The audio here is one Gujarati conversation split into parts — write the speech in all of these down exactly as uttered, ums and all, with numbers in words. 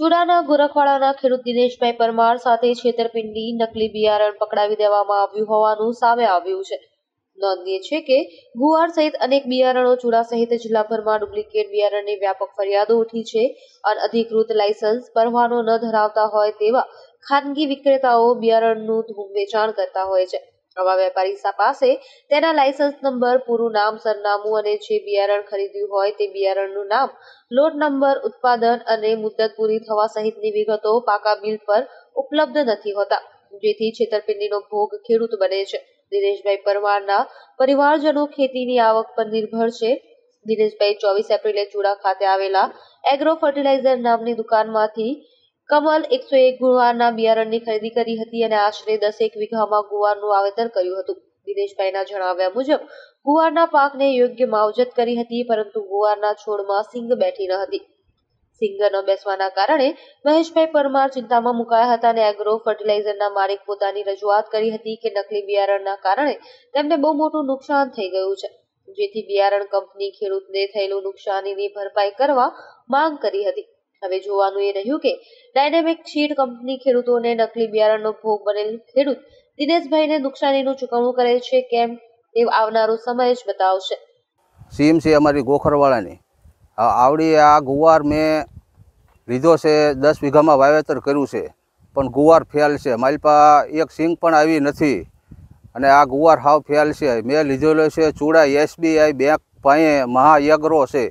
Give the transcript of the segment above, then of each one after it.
ચુડાના ગોરખવાડાના ખેડૂત દિનેશભાઈ પરમાર સાથે છેતરપિંડી નકલી બિયારણ પકડાવી દેવામાં આવ્યું હોવાનું સામે આવ્યું છે। નોંધનીય છે કે ગુવાર સહિત અનેક બિયારણો ચુડા સહિત જિલ્લાભરમાં ડુપ્લિકેટ બિયારણની વ્યાપક ફરિયાદો ઉઠી છે। અનઅધિકૃત લાયસન્સ પરવાનો ન ધરાવતા હોય તેવા ખાનગી વિક્રેતાઓ બિયારણનું ધૂમ વેચાણ કરતા હોય છે। આવા વેપારી પાસે તેના લાયસન્સ નંબર, પૂરું નામ, સરનામું અને જે બિયારણ ખરીદ્યું હોય તે બિયારણનું નામ, લોટ નંબર, ઉત્પાદન અને મુદત પૂરી થવા સહિતની વિગતો પાકા બિલ પર ઉપલબ્ધ નથી હોતા, જેથી છેતરપિંડીનો ભોગ ખેડૂત બને છે। દિનેશભાઈ પરમારના પરિવારજનો ખેતીની આવક પર નિર્ભર છે। દિનેશભાઈ ચોવીસ એપ્રિલે ચુડા ખાતે આવેલા એગ્રો ફર્ટિલાઇઝર નામની દુકાનમાંથી કમલ એકસો એક ગુવારના બિયારણની ખરીદી કરી હતી અને આશરે દસેક વીઘામાં ગુવારનું વાવેતર કર્યું હતું। દિનેશભાઈના જણાવ્યા મુજબ ગુવારના પાકને યોગ્ય માવજત કરી હતી, પરંતુ ગુવારના છોડમાં સિંગ બેઠી ન હતી। સિંગ ન બેસવાના કારણે મહેશભાઈ પરમાર ચિંતામાં મુકાયા હતા અને એગ્રો ફર્ટિલાઇઝરના માલિક પોતાની રજૂઆત કરી હતી કે નકલી બિયારણના કારણે તેમને બહુ મોટું નુકસાન થઈ ગયું છે, જેથી બિયારણ કંપની ખેડૂતને થયેલું નુકસાનીની ભરપાઈ કરવા માંગ કરી હતી। હવે જોવાનું એ રહ્યું કે ડાયનેમિક સીડ કંપની ખેડૂતોને નકલી બિયારણનો ભોગ બનેલ ખેડૂત દિનેશભાઈને નુકસાનીનું ચૂકવણું કરે છે કેમ તે આવનારો સમય જ બતાવશે। સીમ છે અમારી ગોખરવાળાની આવડી આ ગુવાર મેં લીધો છે, દસ વીઘામાં વાવેતર કર્યું છે, પણ ગુવાર ફેલ છે। મારી પાસે એક સિંગ પણ આવી નથી અને આ ગુવાર હાવ ફેલ છે। મેં લીધેલો છે ચૂડા એસબીઆઈ બેંક પાસે, મહા એગ્રો છે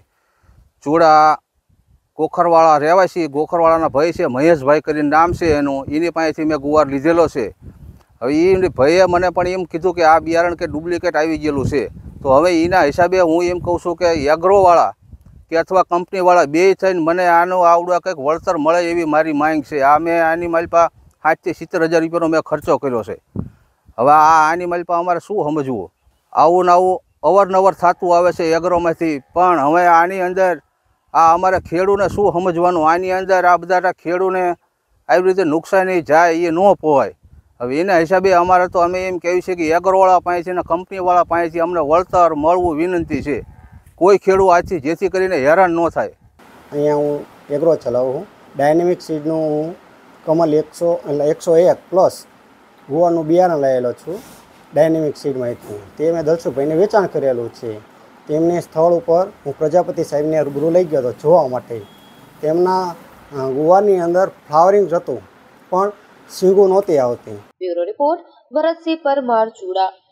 ચૂડા, ગોખરવાળા રહેવાસી, ગોખરવાળાના ભાઈ છે મહેશભાઈ કરીને નામ છે એનું, એની પાસેથી મેં ગુવાર લીધેલો છે। હવે એ ભાઈએ મને પણ એમ કીધું કે આ બિયારણ કે ડુપ્લિકેટ આવી ગયેલું છે, તો હવે એના હિસાબે હું એમ કહું છું કે એગ્રોવાળા કે અથવા કંપનીવાળા બે થઈને મને આનું આવડું કંઈક વળતર મળે એવી મારી માંગ છે। આ મેં આની મારી પાસે સાઠથી સિત્તેર હજાર રૂપિયાનો મેં ખર્ચો કર્યો છે। હવે આ આની મારી પાસે અમારે શું સમજવું? આવું ને આવું અવારનવાર થતું આવે છે એગ્રોમાંથી, પણ હવે આની અંદર આ અમારે ખેડૂને શું સમજવાનું? આની અંદર આ બધા ખેડૂને આવી રીતે નુકસાની જાય એ ન પોવાય। હવે એના હિસાબે અમારે તો અમે એમ કહેવી છે કે એગ્રોવાળા પાસેથી અને કંપનીવાળા પાસેથી અમને વળતર મળવું વિનંતી છે। કોઈ ખેડૂત આજથી જેથી કરીને હેરાન ન થાય। અહીંયા હું એગ્રો ચલાવું છું, ડાયનેમિક સીડનું હું કમલ એકસો એટલે એકસો એક પ્લસ ગુવારનું બિયારણ લાવેલો છું ડાયનેમિક સીડમાંથી। તે મેં દલસુખભાઈને વેચાણ કરેલું છે। તેમને સ્થળ ઉપર હું પ્રજાપતિ સાહેબને રૂબરૂ લઈ ગયો હતો જોવા માટે। તેમના ગુવારની અંદર ફ્લાવરિંગ હતું પણ સિંગો નહોતી આવતી। Bureau report, Bharatsinh Parmar, Chuda.